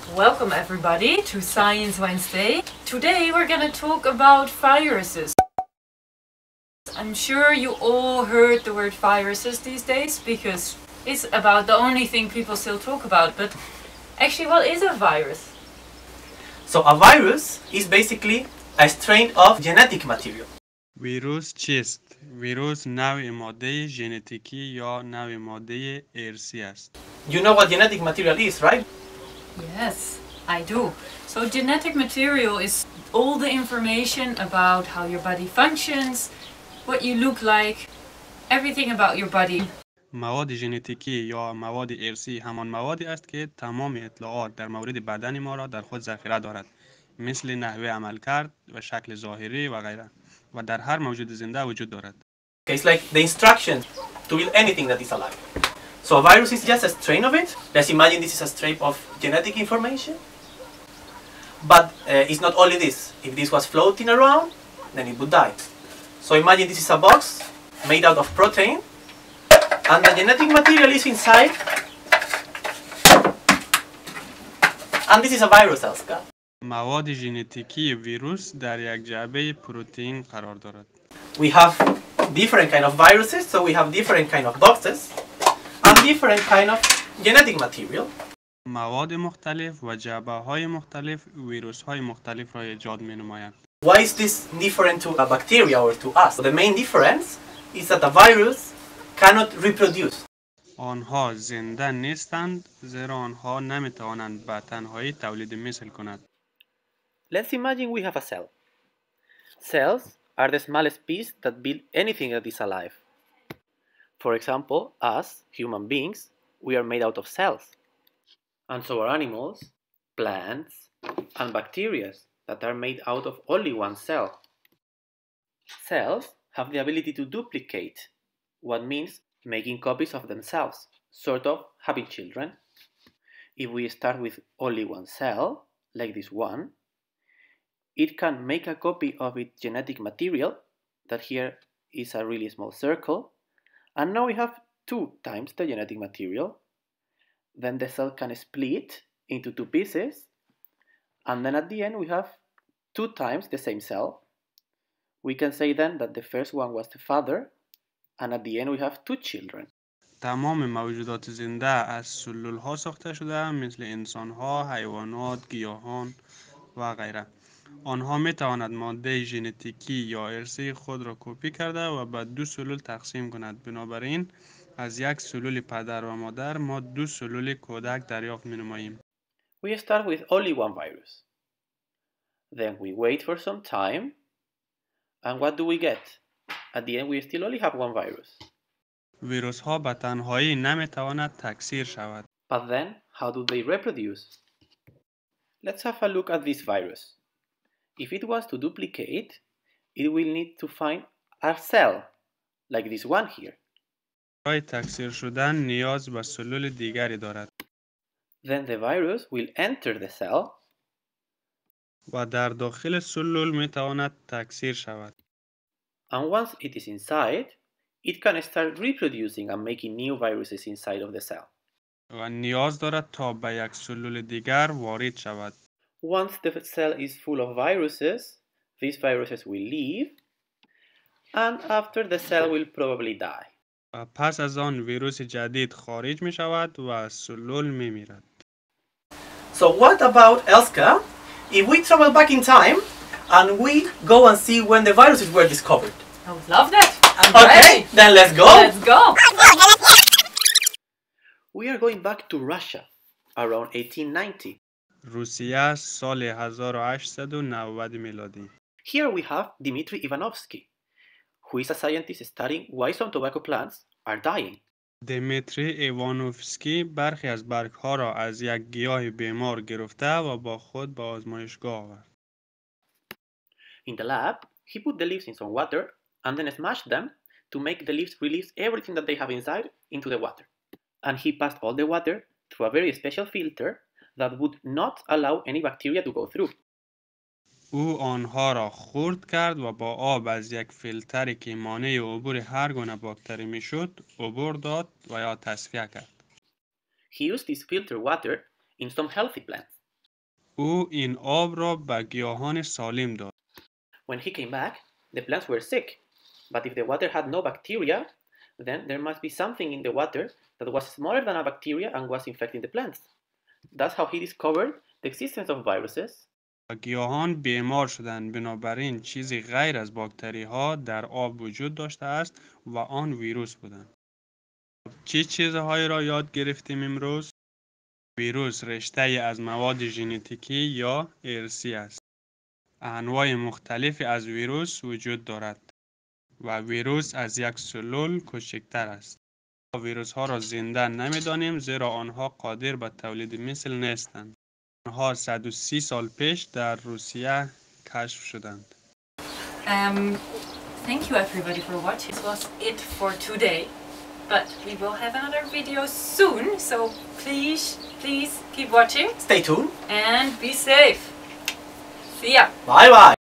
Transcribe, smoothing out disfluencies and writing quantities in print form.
Welcome everybody to Science Wednesday. Today we're gonna talk about viruses. I'm sure you all heard the word viruses these days because it's about the only thing people still talk about. But actually, what is a virus? So a virus is basically a strain of genetic material. ویروس چیست؟ ویروس نوع ماده ژنتیکی یا نوع ماده ارثی است. You know what genetic material is, right? Yes, I do. So genetic material is all the information about how your body functions, what you look like, everything about your body. مواد ژنتیکی یا مواد ارثی همان موادی است که تمام اطلاعات در مورد بدن ما را در خود ذخیره دارد، مثل نحوه عملکرد و شکل ظاهری و غیره، و در هر موجود زنده وجود دارد. It's like the instructions to build anything that is alive. So a virus is just a strain of it. Let's imagine this is a strain of genetic information. But it's not only this. If this was floating around, then it would die. So imagine this is a box made out of protein, and the genetic material is inside. And this is a virus, Elska. مواد ژنتیکی ویروس در یک جعبه پروتئین قرار دارد. We have different kind of viruses, so we have different kind of boxes and different kind of genetic material. مواد مختلف و جعبه‌های مختلف ویروس‌های مختلف را ایجاد می‌نمایند. Why is this different to a bacteria or to us? The main difference is that a virus cannot reproduce. آنها زنده نیستند زیرا آنها نمی‌توانند به تنهایی تولید مثل کنند. Let's imagine we have a cell. Cells are the smallest piece that build anything that is alive. For example, us, human beings, we are made out of cells. And so are animals, plants, and bacteria that are made out of only one cell. Cells have the ability to duplicate, what means making copies of themselves, sort of having children. If we start with only one cell, like this one, it can make a copy of its genetic material, that here is a really small circle, and now we have 2 times the genetic material. Then the cell can split into 2 pieces, and then at the end we have 2 times the same cell. We can say then that the first one was the father, and at the end we have 2 children. تمام موجودات زنده از سلول‌ها ساخته شده مثل انسان‌ها، حیوانات، گیاهان و غیره. آنها می توانند ماده ژنتیکی یا ارثی خود را کپی کرده و به 2 سلول تقسیم کند. بنابراین از یک سلول پدر و مادر ما 2 سلول کودک دریافت می نماییم. We start with only one virus. Then we wait for some time, and what do we get? At the end we still only have one virus. ویروس ها به تنهایی نمی تواند تکثیر شود. But then, how do they reproduce? Let's have a look at this virus. If it wants to duplicate, it will need to find a cell, like this one here. برای تکثیر شدن نیاز به سلول دیگری دارد. Then the virus will enter the cell, و در داخل سلول می تواند تکثیر شود. and once it is inside, it can start reproducing and making new viruses inside of the cell. و نیاز دارد تا به یک سلول دیگر وارد شود. Once the cell is full of viruses, these viruses will leave, and after the cell will probably die. و پس از آن ویروس جدید خارج می شود و از سلول می میرد. So what about Elska if we travel back in time and we go and see when the viruses were discovered? I would love that. I'm Okay, ready. then let's go. Let's go. We are going back to Russia around 1890. روسیه سال 1890 میلادی. Here we have Dmitry Ivanovsky, who is a scientist studying why some tobacco plants are dying. دمیتری ایوانوفسکی برخی از برگ‌ها را از یک گیاه بیمار گرفته و با خود به آزمایشگاه آورد. In the lab, he put the leaves in some water and then smashed them to make the leaves release everything that they have inside into the water. And he passed all the water through a very special filter that would not allow any bacteria to go through. او آنها را خرد کرد و با آب از یک فیلتری که مانع عبور هر گونه باکتری میشد عبور داد و یا تصفیه کرد. He used this filtered water in some healthy plants, او این آب را به گیاهان سالم داد. When he came back, the plants were sick. But if the water had no bacteria, then there must be something in the water that was smaller than a bacteria and was infecting the plants. That's how he discovered the existence of viruses. و گیاهان بیمار شدند. بنابراین چیزی غیر از باکتری ها در آب وجود داشته است و آن ویروس بودند. چه چیزهایی را یاد گرفتیم امروز؟ ویروس رشته از مواد ژنتیکی یا ارثی است. انواع مختلفی از ویروس وجود دارد و ویروس از یک سلول کوچکتر است. ویروس ها را زنده نمی‌دانیم زیرا آنها قادر به تولید مثل نیستند. آنها 130 سال پیش در روسیه کشف شدند. Thank you everybody for watching. This was it for today, but we will have another video soon, so please keep watching. Stay tuned. And be safe. See ya. Bye bye.